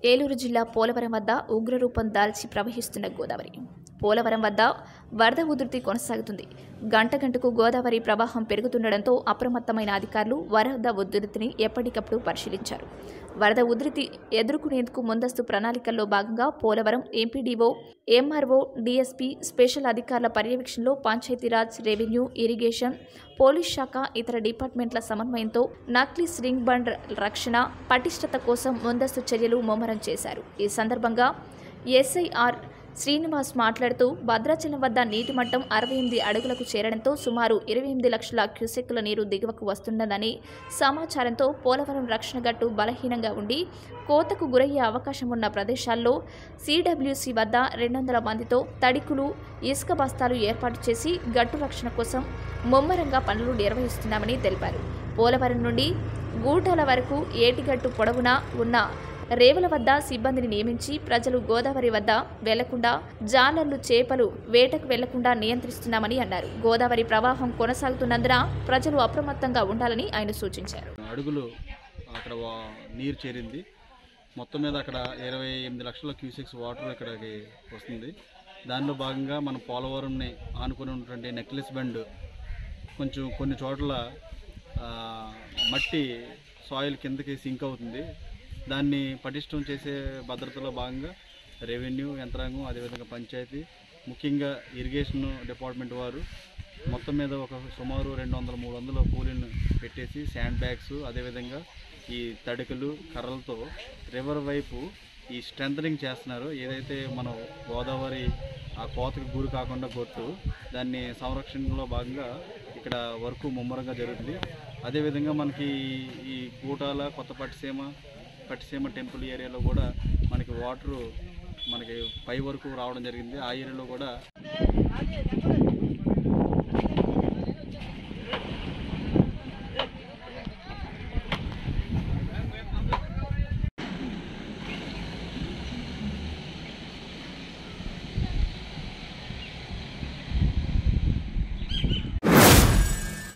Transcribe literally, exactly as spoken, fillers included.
ఏలూరు జిల్లా పోలవరం వద్ద ఉగ్రరూపం దాల్చి ప్రవహిస్తున్న గోదావరి. పోలవరం వద్ద వరద ఉధృతి కొనసాగుతుంది. గంట గంటకు గోదావరి ప్రవాహం పెరుగుతుండటంతో అప్రమత్తమైన అధికారులు వరద ఉధృతిని ఎప్పటికప్పుడు పరిశీలించారు. వరద ఉధృతి ఎదుర్కొనేందుకు ముందస్తు ప్రణాళికల్లో భాగంగా Polavaram MPDO, MRO, DSP, special అధికారుల పర్యవేక్షణలో పంచాయతీరాజ్, రెవెన్యూ, ఇరిగేషన్, పోలీస్ శాఖ, ఇతర డిపార్ట్మెంట్ల సమన్వయంతో నక్లీస్ రింగ్ బండ్ రక్షణ, పటిష్టత కోసం ముందస్తు చర్యలు ముమ్మరం చేశారు. ఈ సందర్భంగా ఎస్ఐఆర్ శ్రీనివాస్ మాట్లాడుతూ, భద్రాచలం వద్ద నీటి మట్టం అరవై ఎనిమిది అడుగులకు చేరడంతో సుమారు ఇరవై ఎనిమిది లక్షల క్యూసెక్కుల నీరు దిగువకు వస్తున్నదని సమాచారంతో పోలవరం రక్షణ గట్టు బలహీనంగా ఉండి కోతకు గురయ్యే అవకాశం ఉన్న ప్రదేశాల్లో సిడబ్ల్యూసి వద్ద రెండు వందల మందితో తడికులు, ఇసుక బస్తాలు ఏర్పాటు చేసి గట్టు రక్షణ కోసం ముమ్మరంగా పనులు నిర్వహిస్తున్నామని తెలిపారు. పోలవరం నుండి గూటాల వరకు ఏటిగట్టు పొడవునా ఉన్న రేవుల వద్ద సిబ్బందిని నియమించి ప్రజలు గోదావరి వద్ద వెళ్లకుండా, జాలర్లు చేపలు వేటకు వెళ్లకుండా నియంత్రిస్తున్నామని అన్నారు. గోదావరి ప్రవాహం కొనసాగుతున్నందున ప్రజలు అప్రమత్తంగా ఉండాలని ఆయన సూచించారు. అడుగులు అక్కడ నీరు చేరింది. మొత్తం మీద అక్కడ ఇరవై ఎనిమిది లక్షల క్యూసెక్స్ వాటర్ ఇక్కడికి వస్తుంది. దానిలో భాగంగా మన పోలవరంని ఆనుకుని ఉన్నటువంటి నెక్లెస్ బండ్ కొంచెం కొన్ని చోట్ల మట్టి సాయిల్ కిందకి సింక్ అవుతుంది. దాన్ని పటిష్టం చేసే భద్రతలో భాగంగా రెవెన్యూ యంత్రాంగం, అదేవిధంగా పంచాయతీ, ముఖ్యంగా ఇరిగేషన్ డిపార్ట్మెంట్ వారు మొత్తం మీద ఒక సుమారు రెండు వందల మూడు వందల కూలీలను పెట్టేసి శాండ్ బ్యాగ్స్, అదేవిధంగా ఈ తడికలు, కర్రలతో రివర్ వైపు ఈ స్ట్రెంథనింగ్ చేస్తున్నారు. ఏదైతే మనం గోదావరి ఆ కోతకు గురి కాకుండా గొట్టు, దాన్ని సంరక్షణలో భాగంగా ఇక్కడ వర్క్ ముమ్మరంగా జరుగుతుంది. అదేవిధంగా మనకి ఈ గూటాల, కొత్త పట్టిసీమ పట్టిసీమ టెంపుల్ ఏరియాలో కూడా మనకి వాటరు మనకి పై వరకు రావడం జరిగింది. ఆ ఏరియాలో కూడా